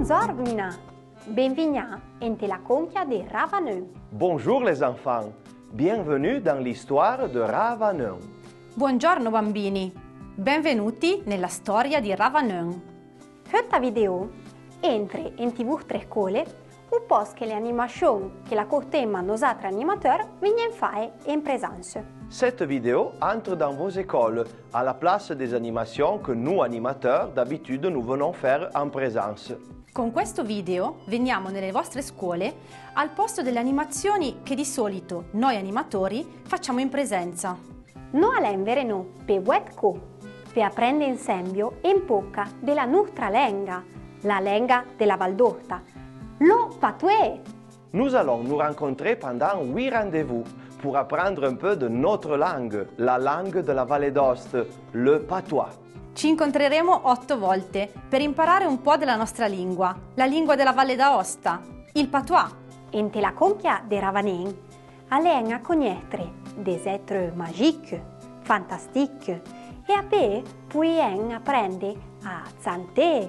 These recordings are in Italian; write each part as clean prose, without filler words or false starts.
Bonjour Mina, bienvenue in la conchia di Ravaneun. Bonjour les enfants, bienvenue dans l'histoire de Ravaneun. Buongiorno bambini, benvenuti nella storia di Ravaneun. Questa video entra in TV Tre Scole un post che l'animation che la cortema nos autres animateurs viennent faire en présence. Cette vidéo entre dans vos écoles à la place des animations que nous animateurs d'habitude nous venons faire en présence. Con questo video veniamo nelle vostre scuole al posto delle animazioni che di solito noi animatori facciamo in presenza. Noi all'envereno per Wetco, per apprendere insieme in poca della nostra lingua, la lingua della Val d'Orta, lo patois. Nous allons nous rencontrer pendant 8 rendez-vous pour apprendre un peu de notre langue, la langue de la Vallée d'Aoste, le patois. Ci incontreremo 8 volte per imparare un po' della nostra lingua, la lingua della Valle d'Aosta, il patois. In la conchia di Ravaneun, all'en a conoscere des êtres magiques, fantastiques, e a pe puien apprendre a zanter,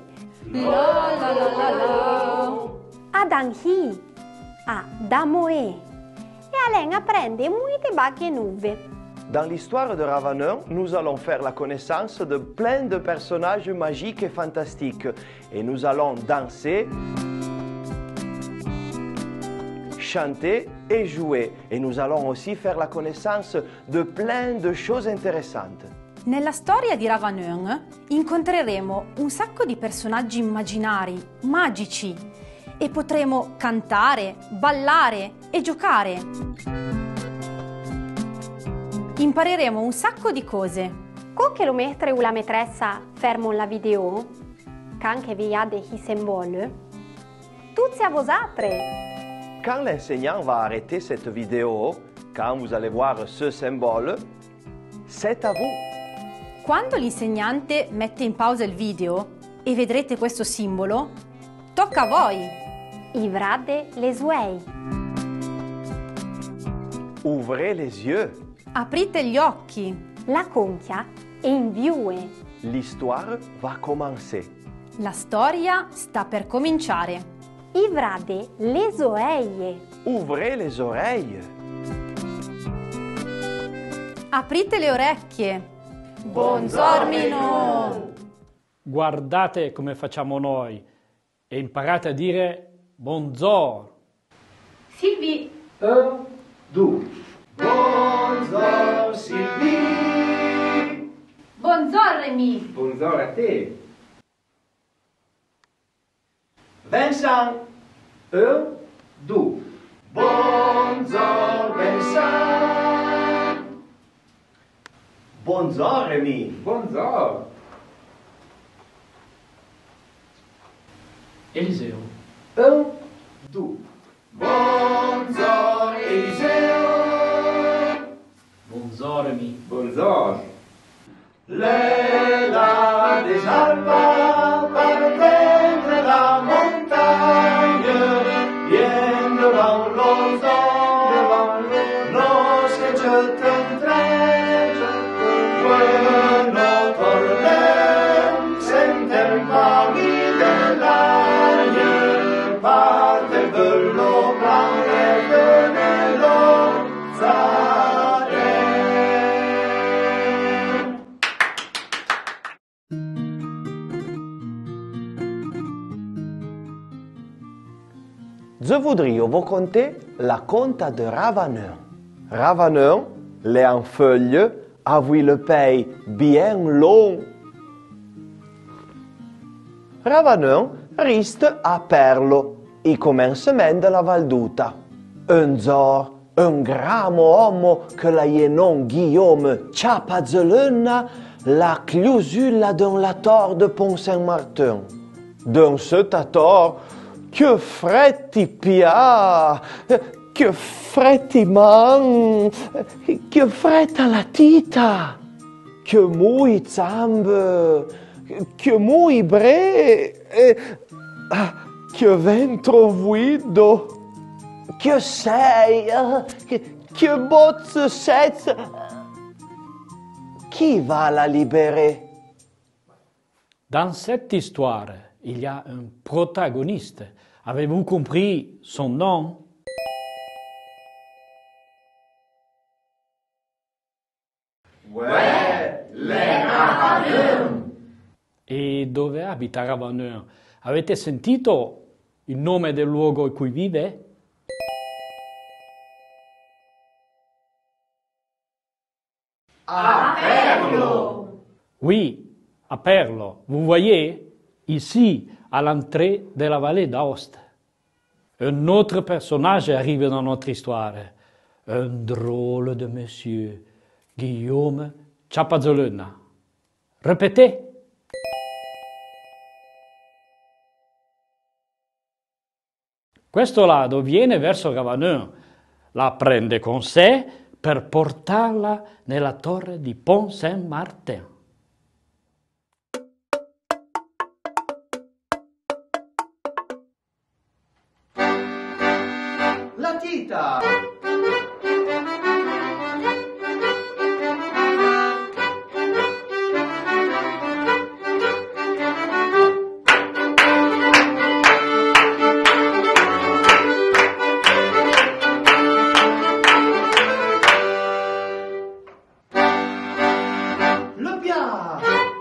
a danhi, a damoe, e all'en apprendre molte bacche nuove. Dans l'histoire de Ravaneun, nous allons faire la connaissance de plein de personnages magiques et fantastiques. Et nous allons danser, chanter et jouer. Et nous allons aussi faire la connaissance de plein de choses intéressantes. Nella storia di Ravaneun incontreremo un sacco di personaggi immaginari, magici, e potremo cantare, ballare e giocare. Impareremo un sacco di cose. Con che lo mettere o la maîtressa fermo la video, quand che vi ha dei symboles, tutti a vosaltres. Quand l'enseignant va arrêter cette vidéo, quand vous allez voir ce symbole, c'est à vous. Quando l'insegnante mette in pausa il video e vedrete questo simbolo, tocca a voi. Ivrade les oeils. Ouvrez les yeux. Aprite gli occhi. La conchia è in vue. L'histoire va commencer. La storia sta per cominciare. Ivrade les oeilles. Ouvrez les oreilles. Aprite le orecchie. Buongiorno! Guardate come facciamo noi e imparate a dire buongiorno. Sylvie. Un, due. Bonjour Sylvie. Buongiorno Rémi. Bonjour a te. Vincent. Un, due. Bonjour Vincent. Bonjour Rémi. Bonjour. Eliseo. Un, due. Bonjour Eliseo. Bonjour Rémi. Bonjour. L'aile des Alpes parvient la montagne, bien devant l'horizon, lorsque je t'entraîne, notre rêve s'entend parmi de l'agne, par des velours blancs et de nylon. Je voudrais vous conter la conte de Ravaneun. Ravaneun, les en feuille, a vu le pays bien long. Ravaneun reste à Perlo, au commencement de la Valduta. Un jour, un grand homme que la nom Guillaume Ciapazzeluna la clausula dans la tour de Pont-Saint-Martin. Dans cette tour, que fretti pia, que fretti man, que fretta la tita, que muy zambe, que muy bre, que ventro vuido, que sei, que bozze sez. Qui va la libérer? Dans cette histoire, il y a un protagoniste. Avez-vous compris son nom? Ouais, les Ravaneurs. E dove abita Ravaneur? Avete sentito il nome del luogo in cui vive? À Perlo. Oui, à Perlo. Vous voyez, ici, à l'entrée de la vallée d'Aoste. Un autre personnage arrive dans notre histoire. Un drôle de monsieur, Guillaume Ciapazzolona. Répétez. Questo ladro viene verso Ravaneur, la prende con sé per portarla nella torre di Pont Saint-Martin. La Tita. Le Pia.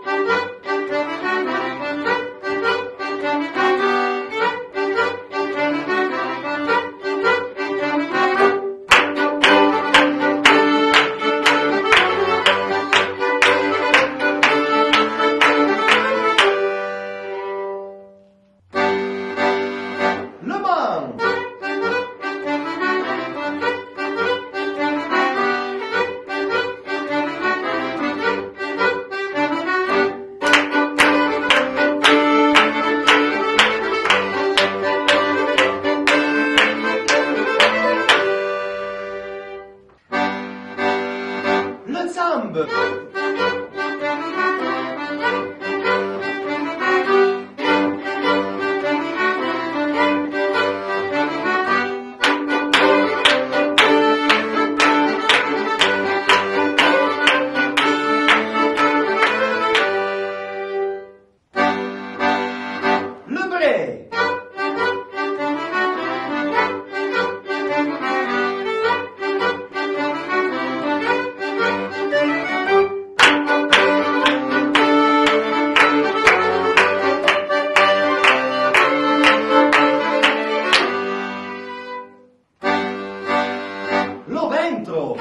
Le Mans. Le Zambe. Le Bray. Lo Ventro.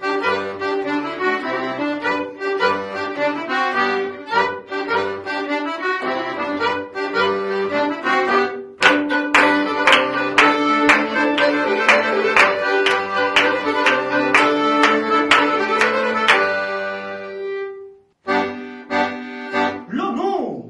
Lo Nu.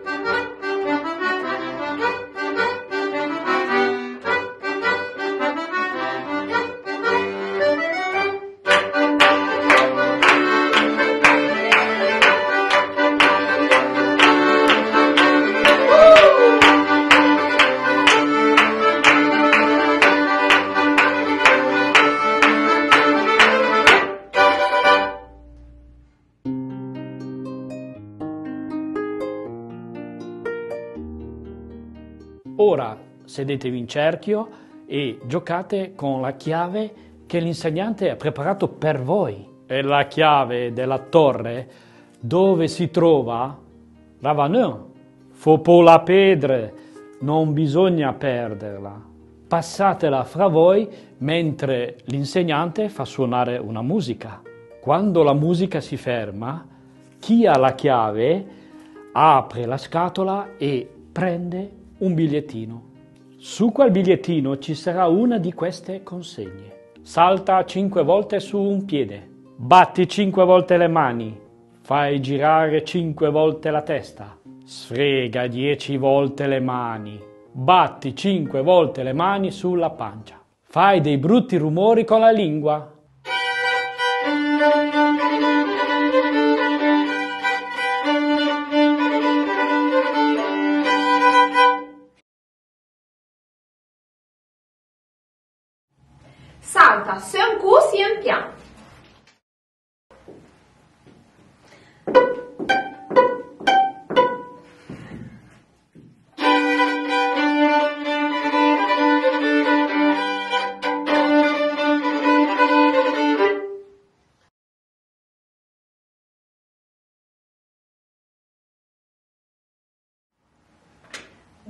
Ora sedetevi in cerchio e giocate con la chiave che l'insegnante ha preparato per voi. È la chiave della torre dove si trova Ravaneur. Faut pas la perdre, non bisogna perderla. Passatela fra voi mentre l'insegnante fa suonare una musica. Quando la musica si ferma, chi ha la chiave apre la scatola e prende un bigliettino. Su quel bigliettino ci sarà una di queste consegne. Salta 5 volte su un piede, batti 5 volte le mani, fai girare 5 volte la testa, sfrega 10 volte le mani, batti 5 volte le mani sulla pancia, fai dei brutti rumori con la lingua. Salta, c'est un coup, c'est un pian.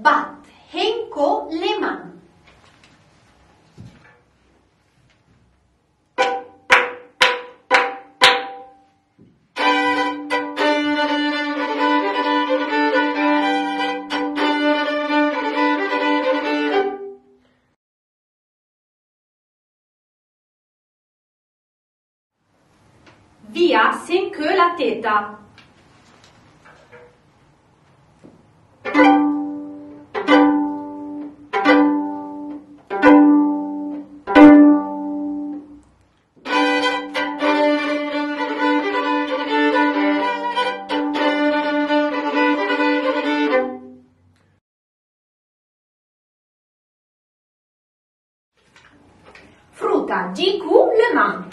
Bat henko les mains. Via sin que la teta. Fruta jiku le mains.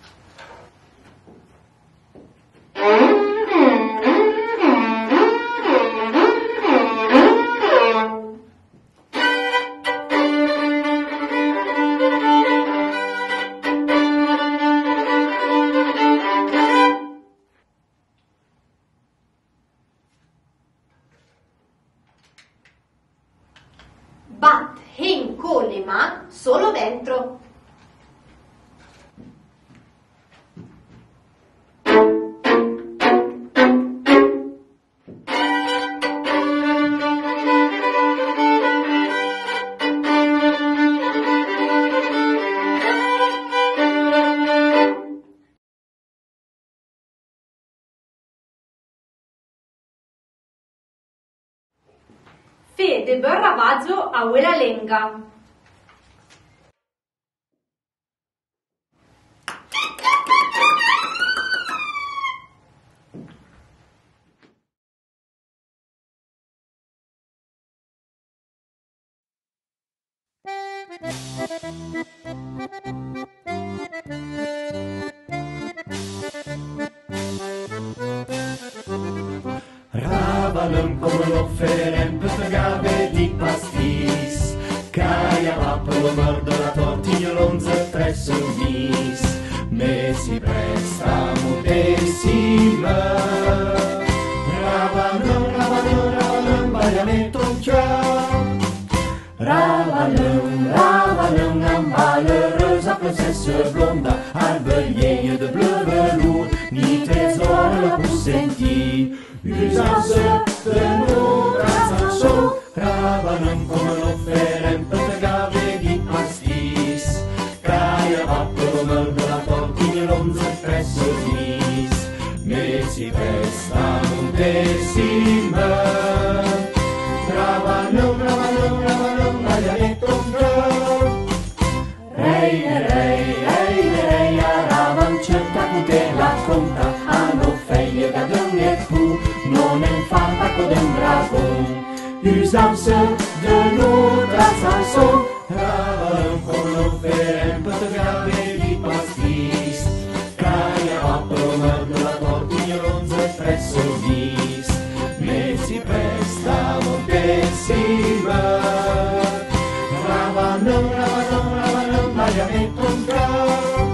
Bat henko les mains solo dentro. Fe de berravaggio a quella lenga. Ravalăm come l'offerem per gave di pastis, caia va per lo mordo la tortiglia l'onze tre mis, me si presta mutessima. Ravalăm, bagliamento un chiar. Ravalăm, un malheureuse princesse blonde, albelier de bleu velours, ni trésor la pour sentir. Usance de notre chanson, Ravalăm come l'offerem per gave di pastis, caia va per lo mordo la tortiglia l'onze tre mis, me si presta montessima. Ravalăm, bagliamento un chiar. Rei, a Ravan cerca cu te la conta, hanno feie da dâng e pu, non è fatta con un dragon. Usance de notre chanson, Ravalăm come l'offerem per gave di pastis, caia va per lo mordo la tortiglia l'onze tre mis, me si presta montessima. Ravalăm, bagliamento un chiar.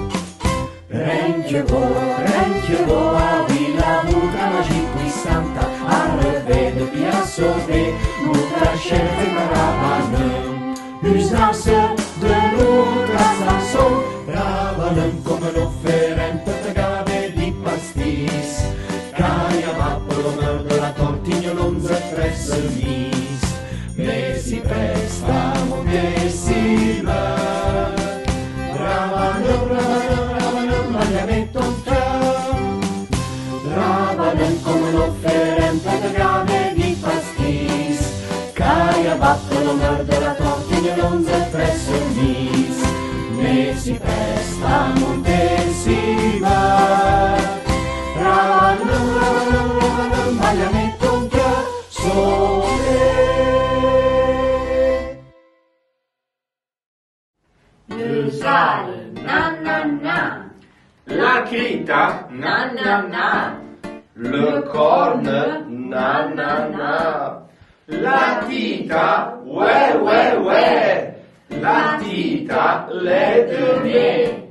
Renche vo, a villa mutra magic qui santa, a revede pia sove, mutra chef e Ravalăm. Usance de notre chanson, Ravalăm come l'offerem per gave di pastis, caia va per lo mordo la tortiglia l'onze tre mis, me si presta montessima. Ravalăm, bagliamento un chiar. Ravalăm come l'offerem per gave di pastis, caia va per lo mordo la tortiglia l'onze tre mis, me si presta montessima. Ravalăm, bagliamento un chiar. Sole. Le sale, na na na. La crita, Na na na. le corne, na na na. La tita, ouais, ouais, ouais. La tita, les deux nez.